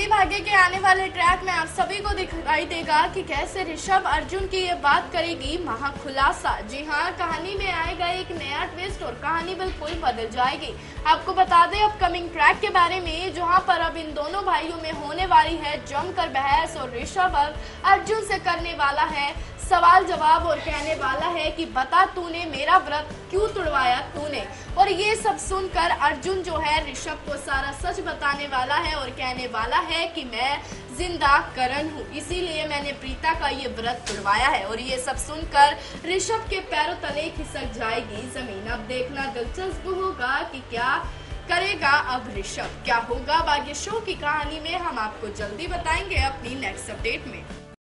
भाग्य के आने वाले ट्रैक में आप सभी को दिखाई देगा कि कैसे ऋषभ अर्जुन की ये बात करेगी महाखुलासा। जी हाँ, कहानी में आएगा एक नया ट्विस्ट और कहानी बिल्कुल बदल जाएगी। आपको बता दें अपकमिंग ट्रैक के बारे में, जहां पर अब इन दोनों भाइयों में होने वाली है जमकर बहस और ऋषभ अब अर्जुन से करने वाला है सवाल जवाब और कहने वाला है कि बता तूने मेरा व्रत क्यों तोड़वाया तूने। और ये सब सुनकर अर्जुन जो है ऋषभ को सारा सच बताने वाला है और कहने वाला है कि मैं जिंदा करण हूँ, इसीलिए मैंने प्रीता का ये व्रत तोड़वाया है। और ये सब सुनकर ऋषभ के पैरों तले खिसक जाएगी जमीन। अब देखना दिलचस्प होगा कि क्या करेगा अब ऋषभ, क्या होगा भाग्य शो की कहानी में, हम आपको जल्दी बताएंगे अपनी नेक्स्ट अपडेट में।